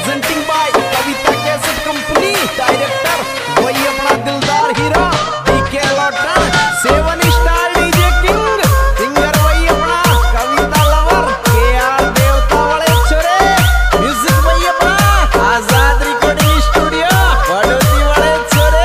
Presenting by Kavita cassette company, director वही अपना दिलदार हीरा डीके लॉटन, 7 स्टार डीजे किंग, सिंगर वही अपना कविता लवर केआर देवता वाले छोरे, म्यूजिक वही अपना आजाद रिकॉर्डिंग स्टूडियो बड़ोदी वाले छोरे।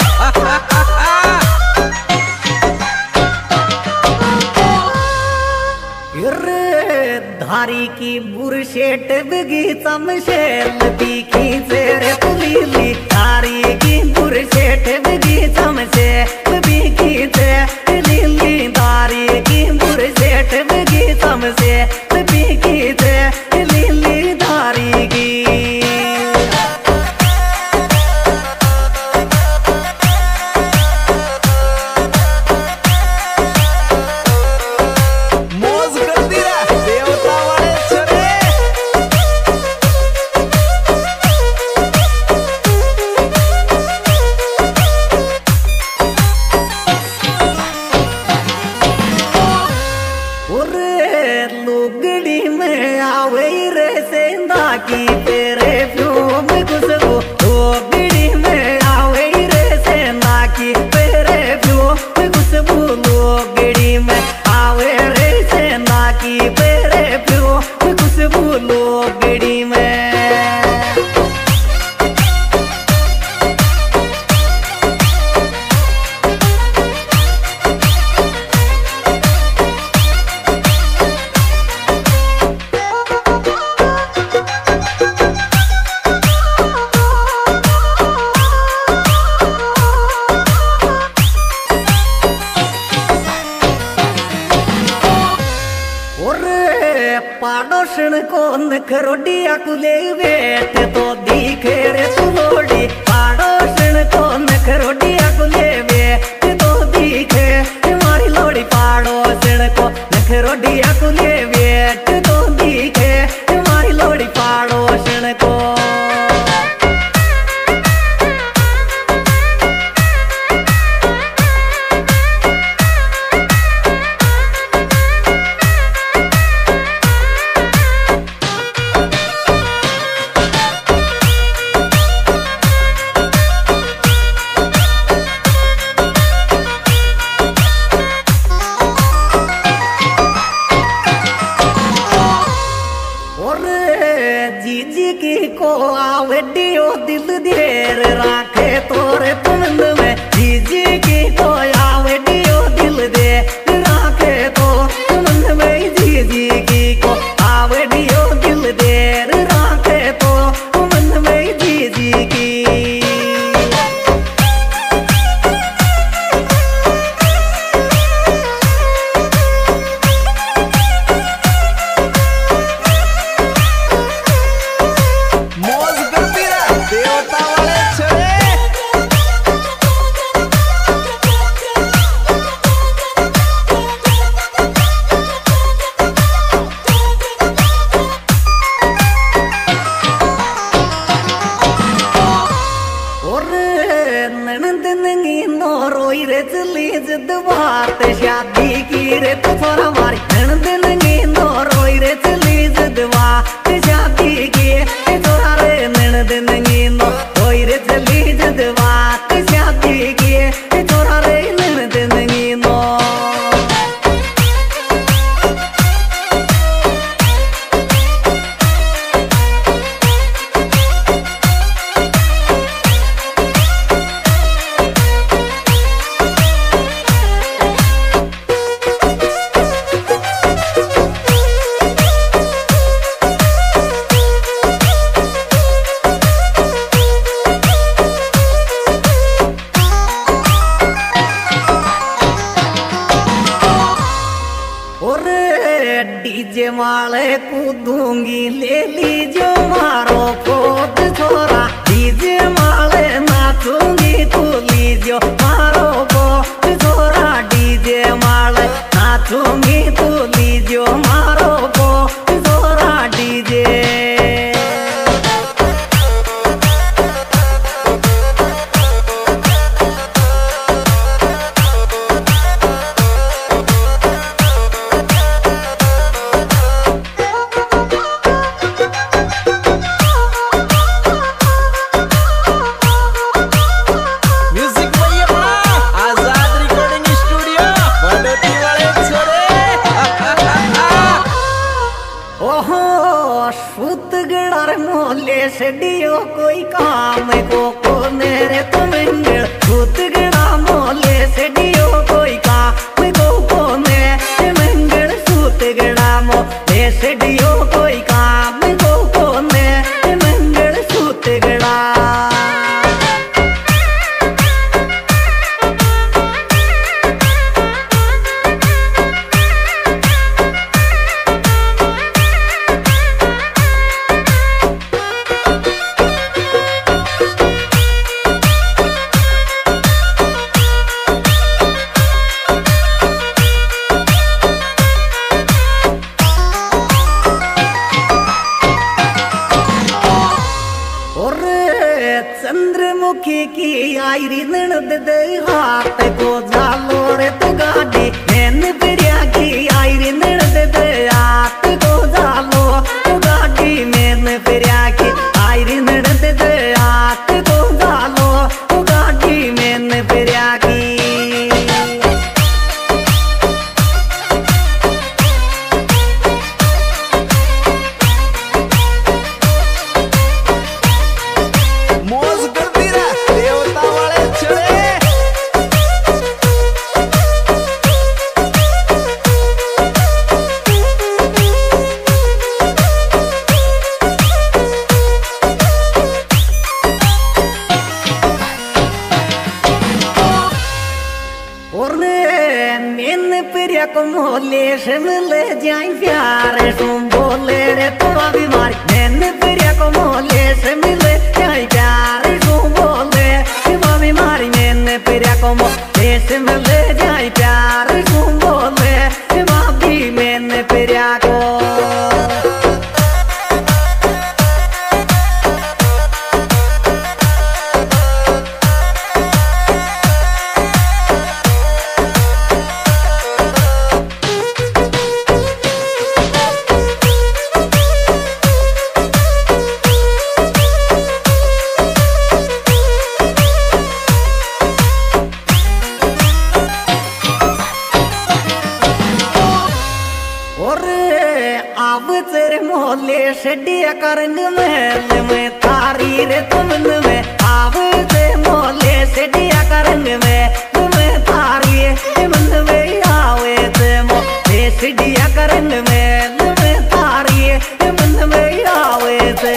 धारी की बुरशेट बगीचा में शेल दिखी तेरे पुलीली, धारी की बुरशेट बगीचा में शेल दिखी तेरे लीली, धारी की बुरशेट बगीचा में शेल दिखी तेरे लीली धारी की। लुगड़ी में आवे रे सेंधा की तेरे फ्यूम खुशबू, लुगड़ी में आवे रे सेंधा की तेरे फ्यूम खुशबू, लुगड़ी में आवे रे सेंधा की तेरे फ्यूम खुशबू, लुगड़ी में। पाडोशन को नखरोडिया कुले बेट तो दिखे रे तुलोड़ी, पाडोशन को नखरोडिया कुले बेट तो दिखे हमारी लोड़ी, पाडोशन को नखरोडिया कुले बेट तो दिखे हमारी लोड़ी, पाडोशन को। जीजी की को आवेडियो दिल देर राखे तोरे तुमंद में, जीजी की को आवेडियो दिल देर राखे तो तुमंद में, जीजी की को आवेडियो दिल देर राखे तो तुमंद में, जीजी की। बात शादी की रे तो थोड़ा मारी नंदनगी नो रोई रे चली जद बात शादी की थोड़ा रे नंदनगी नो रोई रे चली जद बात शादी की थोड़ा रे नंदनगी नो। डीजे वाले कूदूंगी ले लीजो मारो पोत छोरा, डीजे वाले नाचूंगी तू लीजो मारो पोत छोरा, डीजे वाले नाचूंगी तू लीजो मारो पोत छोरा, डीजे। सूत गड़ार मोले से डियो कोई काम को मेरे तो मंगल सूत गड़ा मोले से डियो कोई काम को मेरे मंगल सूत गड़ा मोले से डियो कोई काम को मेरे मंगल सूत गड़ा चंद्रमुखी की आयरी ननद दे हाथ को जालो रे तो गाड़ी नैन बिरिया की आयरी ननद दे हाथ को जालो तो गाड़ी नैन बिरिया की आयरी ननद दे हाथ को जालो तो गाड़ी नैन बिरिया की को मोले से मिले जाए प्यार तुम बोले रे तो बीमार मैंने प्रिया को मोले से मिले जाए प्यार तुम बोले बीमारी मैंने प्रिया को मोले से मिले जाए प्यार तुम बोले भाभी मैंने प्रिया को तेरे मोहल्ले से डिया करंग महल में तारी रे तुम में आव ते मोहल्ले से डिया करंग में तुम्हें तारी मन में आवे ते मोहल्ले से डिया करंग में तुम्हें तारी मन में आवे ते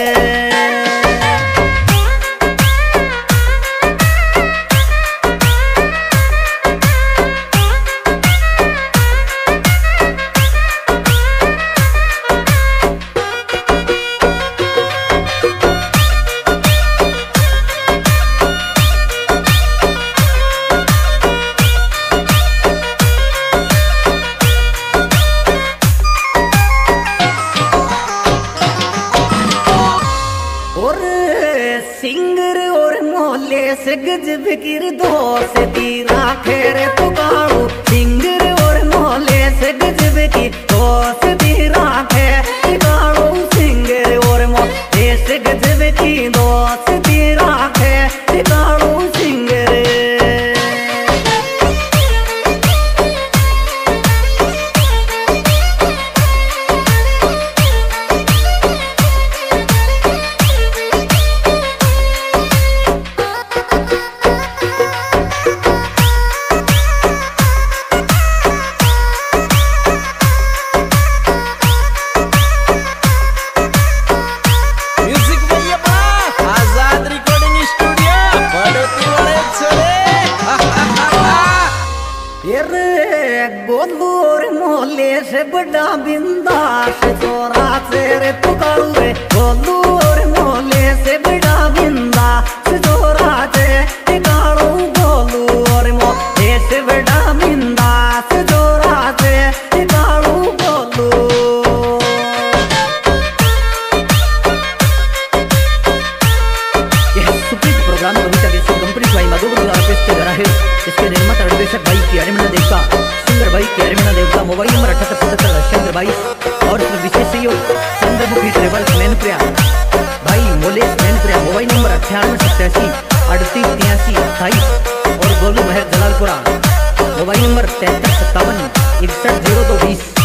सिंगर और मोहल्ले से गज फिकिर दोस्त तीरा खेरे तो गाड़ू सिंगर और मोहल्ले से गज फिकिर दोस्त तीरा खेरे गाड़ू सिंगर और मोहल्ले से गज फिकिर दोस्त तीरा खेरे गाड़ू सिंगर गोलूर मोहल्ले से बड़ा बिंदास चोरा तेरे पुकारू रे गोलूर मोहल्ले से बड़ा बिंदास चोरा तेरे गाड़ू गोलूर मोहल्ले से बड़ा बिंदास चोरा तेरे गाड़ू गोलू यह सुपीट प्रोग्राम कविता विश्व कंपनी भाई मधुकर द्वारा पेश किया जा रहा है। इसके निर्माता निर्देशक भाई क्यारेमणा देवता, सिंगर भाई क्यारेमणा देवता, मोबाइल नंबर 7877 और विशेष सहयोग चंद्रमुखी ट्रेवल्स मैनप्रिया भाई मोलेश मैनप्रिया, मोबाइल नंबर 9887 3883 28 और गोलू महर जलालपुरा, मोबाइल नंबर 7357 610220।